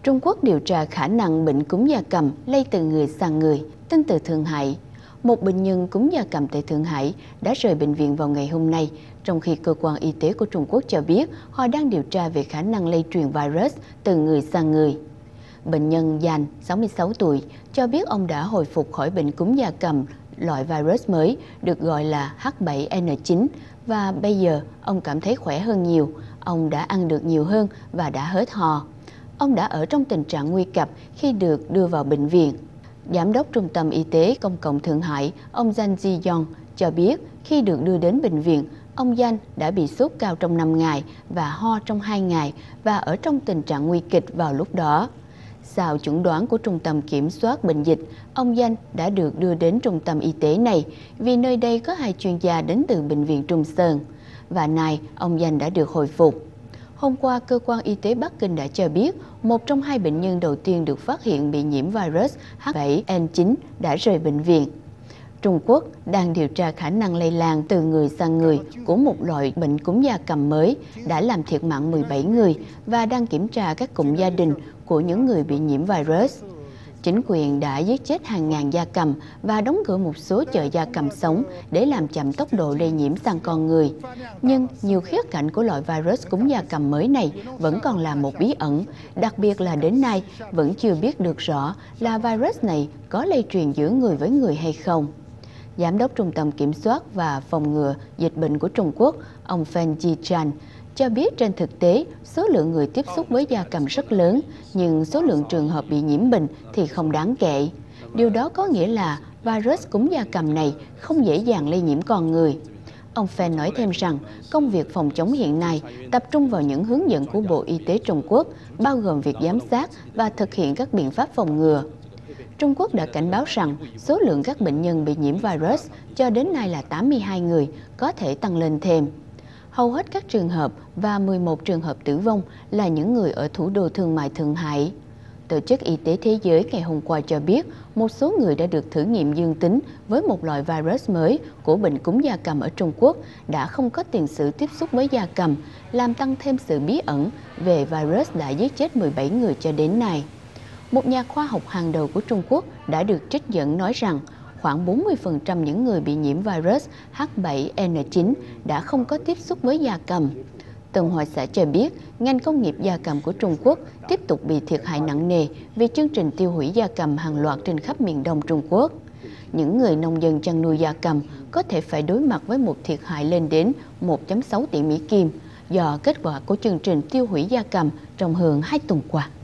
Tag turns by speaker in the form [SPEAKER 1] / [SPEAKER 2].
[SPEAKER 1] Trung Quốc điều tra khả năng bệnh cúm gia cầm lây từ người sang người. Tin từ Thượng Hải, một bệnh nhân cúm gia cầm tại Thượng Hải đã rời bệnh viện vào ngày hôm nay, trong khi cơ quan y tế của Trung Quốc cho biết họ đang điều tra về khả năng lây truyền virus từ người sang người. Bệnh nhân Yan, 66 tuổi, cho biết ông đã hồi phục khỏi bệnh cúm gia cầm loại virus mới được gọi là H7N9 và bây giờ ông cảm thấy khỏe hơn nhiều. Ông đã ăn được nhiều hơn và đã hết ho. Ông đã ở trong tình trạng nguy cấp khi được đưa vào bệnh viện. Giám đốc Trung tâm Y tế Công cộng Thượng Hải, ông Zhang Ziyong, cho biết khi được đưa đến bệnh viện, ông Yan đã bị sốt cao trong 5 ngày và ho trong 2 ngày và ở trong tình trạng nguy kịch vào lúc đó. Sau chẩn đoán của Trung tâm Kiểm soát Bệnh dịch, ông Yan đã được đưa đến trung tâm y tế này vì nơi đây có 2 chuyên gia đến từ Bệnh viện Trung Sơn. Và nay, ông Yan đã được hồi phục. Hôm qua, cơ quan y tế Bắc Kinh đã cho biết một trong 2 bệnh nhân đầu tiên được phát hiện bị nhiễm virus H7N9 đã rời bệnh viện. Trung Quốc đang điều tra khả năng lây lan từ người sang người của một loại bệnh cúm gia cầm mới đã làm thiệt mạng 17 người và đang kiểm tra các cụm gia đình của những người bị nhiễm virus. Chính quyền đã giết chết hàng ngàn gia cầm và đóng cửa một số chợ gia cầm sống để làm chậm tốc độ lây nhiễm sang con người. Nhưng nhiều khía cạnh của loại virus cúm gia cầm mới này vẫn còn là một bí ẩn, đặc biệt là đến nay vẫn chưa biết được rõ là virus này có lây truyền giữa người với người hay không. Giám đốc Trung tâm Kiểm soát và Phòng ngừa Dịch bệnh của Trung Quốc, ông Fan Zhichan, cho biết trên thực tế, số lượng người tiếp xúc với gia cầm rất lớn, nhưng số lượng trường hợp bị nhiễm bệnh thì không đáng kể. Điều đó có nghĩa là virus cúm gia cầm này không dễ dàng lây nhiễm con người. Ông Fan nói thêm rằng, công việc phòng chống hiện nay tập trung vào những hướng dẫn của Bộ Y tế Trung Quốc, bao gồm việc giám sát và thực hiện các biện pháp phòng ngừa. Trung Quốc đã cảnh báo rằng số lượng các bệnh nhân bị nhiễm virus cho đến nay là 82 người, có thể tăng lên thêm. Hầu hết các trường hợp và 11 trường hợp tử vong là những người ở thủ đô thương mại Thượng Hải. Tổ chức Y tế Thế giới ngày hôm qua cho biết một số người đã được thử nghiệm dương tính với một loại virus mới của bệnh cúm gia cầm ở Trung Quốc đã không có tiền sử tiếp xúc với gia cầm, làm tăng thêm sự bí ẩn về virus đã giết chết 17 người cho đến nay. Một nhà khoa học hàng đầu của Trung Quốc đã được trích dẫn nói rằng khoảng 40% những người bị nhiễm virus H7N9 đã không có tiếp xúc với gia cầm. Tân Hoa Xã cho biết, ngành công nghiệp gia cầm của Trung Quốc tiếp tục bị thiệt hại nặng nề vì chương trình tiêu hủy gia cầm hàng loạt trên khắp miền Đông Trung Quốc. Những người nông dân chăn nuôi gia cầm có thể phải đối mặt với một thiệt hại lên đến 1,6 tỷ Mỹ Kim do kết quả của chương trình tiêu hủy gia cầm trong hơn 2 tuần qua.